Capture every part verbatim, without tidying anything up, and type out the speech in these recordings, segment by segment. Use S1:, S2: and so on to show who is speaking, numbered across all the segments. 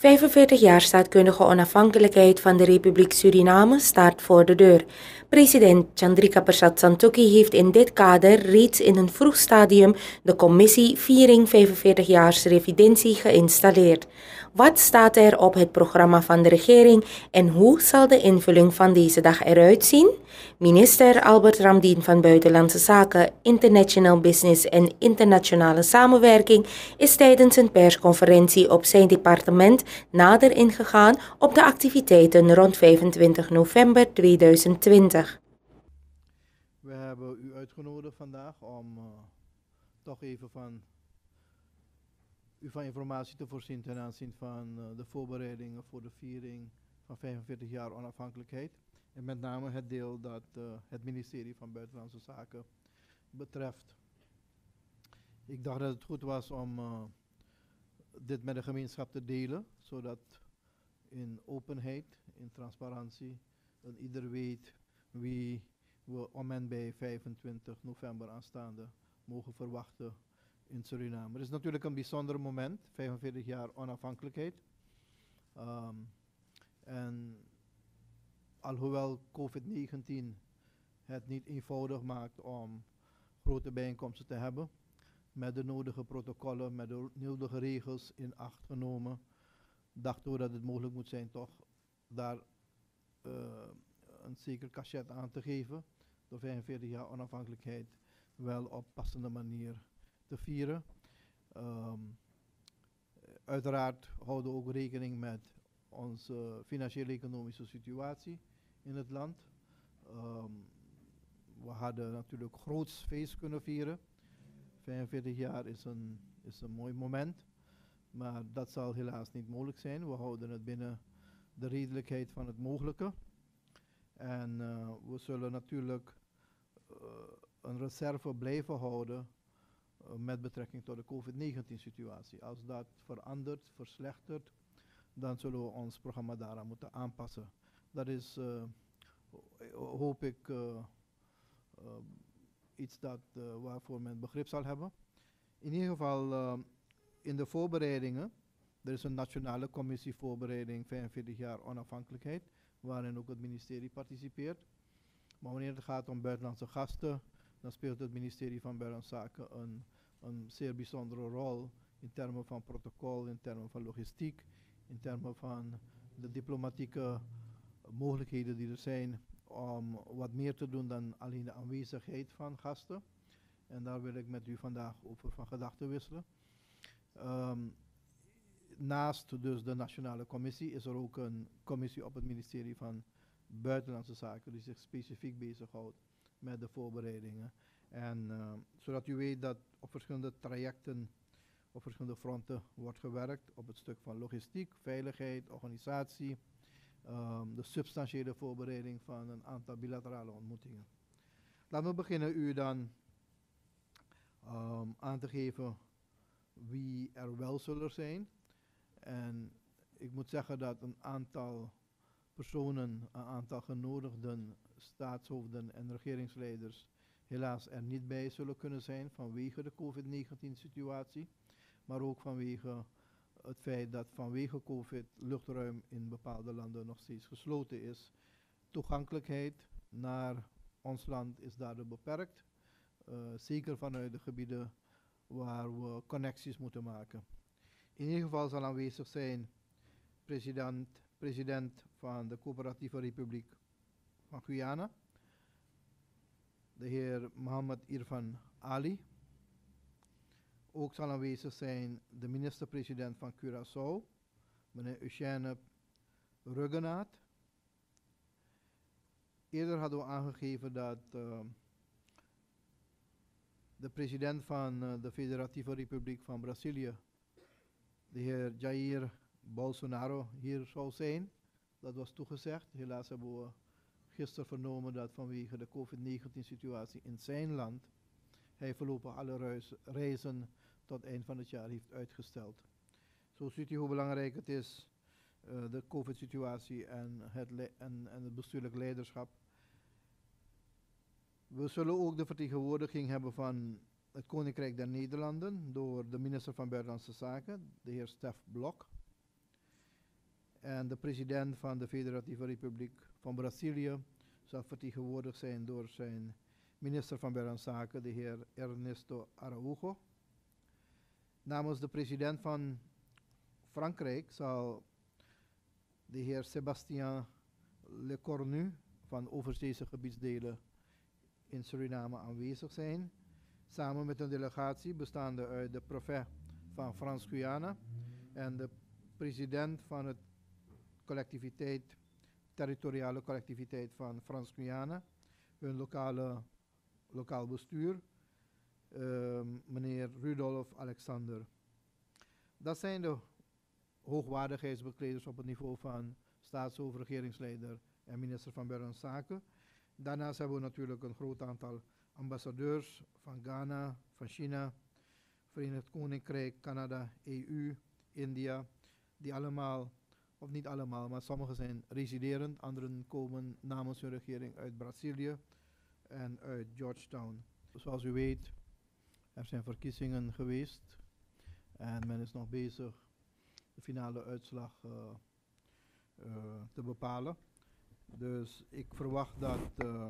S1: vijfenveertig jaar staatkundige onafhankelijkheid van de Republiek Suriname staat voor de deur. President Chandrika Persat Santokhi heeft in dit kader reeds in een vroeg stadium de commissie Viering vijfenveertig jaars Revidentie geïnstalleerd. Wat staat er op het programma van de regering en hoe zal de invulling van deze dag eruit zien? Minister Albert Ramdien van Buitenlandse Zaken, International Business en Internationale Samenwerking is tijdens een persconferentie op zijn departement nader ingegaan op de activiteiten rond vijfentwintig november tweeduizend twintig.
S2: We hebben u uitgenodigd vandaag om uh, toch even van u van informatie te voorzien ten aanzien van uh, de voorbereidingen voor de viering van vijfenveertig jaar onafhankelijkheid. En met name het deel dat uh, het ministerie van Buitenlandse Zaken betreft. Ik dacht dat het goed was om uh, dit met de gemeenschap te delen, zodat in openheid, in transparantie, dat ieder weet wie we om en bij vijfentwintig november aanstaande mogen verwachten in Suriname. Het is natuurlijk een bijzonder moment, vijfenveertig jaar onafhankelijkheid. Um, en alhoewel covid negentien het niet eenvoudig maakt om grote bijeenkomsten te hebben, met de nodige protocollen, met de nodige regels in acht genomen, dachten we dat het mogelijk moet zijn toch daar uh, een zeker cachet aan te geven, door vijfenveertig jaar onafhankelijkheid wel op passende manier te vieren. Um, uiteraard houden we ook rekening met onze financiële economische situatie in het land. Um, we hadden natuurlijk groots feest kunnen vieren. vijfenveertig jaar is een, is een mooi moment, maar dat zal helaas niet mogelijk zijn. We houden het binnen de redelijkheid van het mogelijke. En uh, we zullen natuurlijk uh, een reserve blijven houden uh, met betrekking tot de covid negentien situatie. Als dat verandert, verslechtert, dan zullen we ons programma daaraan moeten aanpassen. Dat is, uh, hoop ik, uh, uh, iets dat, uh, waarvoor men begrip zal hebben. In ieder geval, uh, in de voorbereidingen, er is een nationale commissie voorbereiding vijfenveertig jaar onafhankelijkheid, waarin ook het ministerie participeert. Maar wanneer het gaat om buitenlandse gasten, dan speelt het ministerie van Buitenlandse Zaken een, een zeer bijzondere rol in termen van protocol, in termen van logistiek, in termen van de diplomatieke mogelijkheden die er zijn om wat meer te doen dan alleen de aanwezigheid van gasten. En daar wil ik met u vandaag over van gedachten wisselen. Um, naast dus de Nationale Commissie is er ook een commissie op het ministerie van Buitenlandse Zaken die zich specifiek bezighoudt met de voorbereidingen. En uh, zodat u weet dat op verschillende trajecten, op verschillende fronten wordt gewerkt op het stuk van logistiek, veiligheid, organisatie, um, de substantiële voorbereiding van een aantal bilaterale ontmoetingen. Laten we beginnen u dan um, aan te geven wie er wel zullen zijn. En ik moet zeggen dat een aantal personen, een aantal genodigden staatshoofden en regeringsleiders helaas er niet bij zullen kunnen zijn vanwege de covid negentien situatie. Maar ook vanwege het feit dat vanwege COVID luchtruim in bepaalde landen nog steeds gesloten is. Toegankelijkheid naar ons land is daardoor beperkt. Uh, zeker vanuit de gebieden waar we connecties moeten maken. In ieder geval zal aanwezig zijn president, president van de Coöperatieve Republiek van Guyana, de heer Mohammed Irfan Ali. Ook zal aanwezig zijn de minister-president van Curaçao, meneer Eugène Ruggenaat. Eerder hadden we aangegeven dat uh, de president van uh, de Federatieve Republiek van Brazilië, de heer Jair Bolsonaro, hier zou zijn. Dat was toegezegd. Helaas hebben we gisteren vernomen dat vanwege de covid negentien situatie in zijn land hij voorlopig alle reis, reizen tot eind van het jaar heeft uitgesteld. Zo ziet u hoe belangrijk het is, uh, de COVID-situatie en het, en, en het bestuurlijk leiderschap. We zullen ook de vertegenwoordiging hebben van het Koninkrijk der Nederlanden door de minister van Buitenlandse Zaken, de heer Stef Blok. En de president van de Federatieve Republiek van Brazilië zal vertegenwoordigd zijn door zijn minister van Buitenlandse Zaken, de heer Ernesto Araújo. Namens de president van Frankrijk zal de heer Sébastien Lecornu van overzeese gebiedsdelen in Suriname aanwezig zijn, samen met een delegatie bestaande uit de prefect van Frans-Guyana en de president van het collectiviteit, territoriale collectiviteit van Frans-Guyana, hun lokale, lokaal bestuur, uh, meneer Rudolf Alexander. Dat zijn de hoogwaardigheidsbekleders op het niveau van staats-, regeringsleider en minister van Buitenlandse Zaken. Daarnaast hebben we natuurlijk een groot aantal ambassadeurs van Ghana, van China, Verenigd Koninkrijk, Canada, E U, India, die allemaal, of niet allemaal, maar sommigen zijn residerend, anderen komen namens hun regering uit Brazilië en uit Georgetown. Zoals u weet, er zijn verkiezingen geweest en men is nog bezig de finale uitslag uh, uh, te bepalen. Dus ik verwacht dat uh,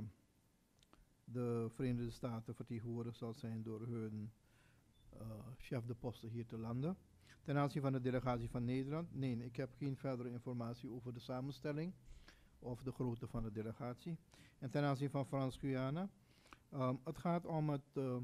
S2: de Verenigde Staten vertegenwoordigd zal zijn door hun uh, chef de poste hier te landen. Ten aanzien van de delegatie van Nederland, nee, ik heb geen verdere informatie over de samenstelling of de grootte van de delegatie. En ten aanzien van Frans-Guyana, um, het gaat om, het, uh,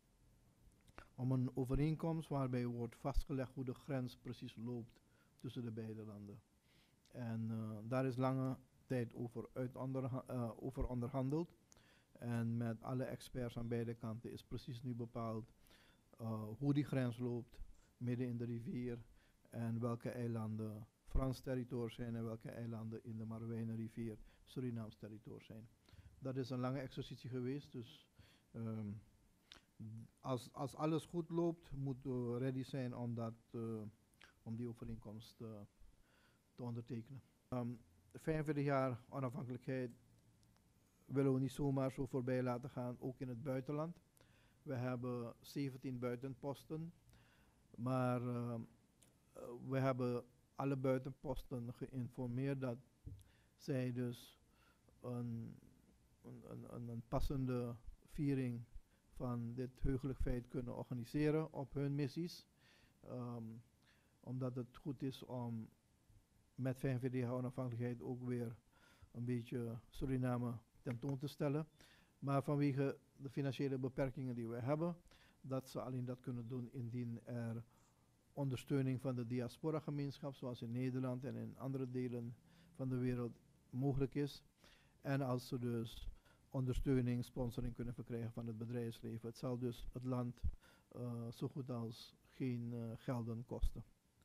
S2: om een overeenkomst waarbij wordt vastgelegd hoe de grens precies loopt tussen de beide landen. En uh, daar is lange tijd over, uit onderha uh, over onderhandeld. En met alle experts aan beide kanten is precies nu bepaald uh, hoe die grens loopt midden in de rivier en welke eilanden Frans territorium zijn en welke eilanden in de Marowijnenrivier Surinaams territorium zijn. Dat is een lange exercitie geweest, dus um, als, als alles goed loopt, moeten we ready zijn om, dat, uh, om die overeenkomst uh, te ondertekenen. Um, vijfenveertig jaar onafhankelijkheid willen we niet zomaar zo voorbij laten gaan, ook in het buitenland. We hebben zeventien buitenposten, maar uh, we hebben alle buitenposten geïnformeerd dat zij dus een, een, een, een passende viering van dit heugelijk feit kunnen organiseren op hun missies. Um, omdat het goed is om met vijfenveertig jaar onafhankelijkheid ook weer een beetje Suriname tentoon te stellen. Maar vanwege de financiële beperkingen die we hebben, dat ze alleen dat kunnen doen indien er ondersteuning van de diaspora-gemeenschap, zoals in Nederland en in andere delen van de wereld, mogelijk is. En als ze dus ondersteuning, sponsoring kunnen verkrijgen van het bedrijfsleven. Het zal dus het land uh, zo goed als geen uh, gelden kosten.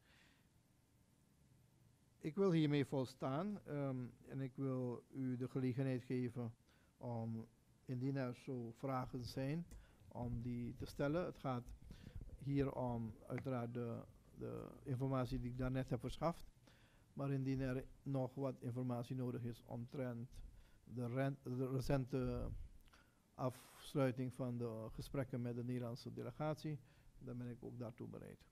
S2: Ik wil hiermee volstaan um, en ik wil u de gelegenheid geven om, indien er zo vragen zijn, om die te stellen. Het gaat hier om uiteraard de, de informatie die ik daarnet heb verschaft. Maar indien er nog wat informatie nodig is omtrent de, rent, de recente afsluiting van de gesprekken met de Nederlandse delegatie, dan ben ik ook daartoe bereid.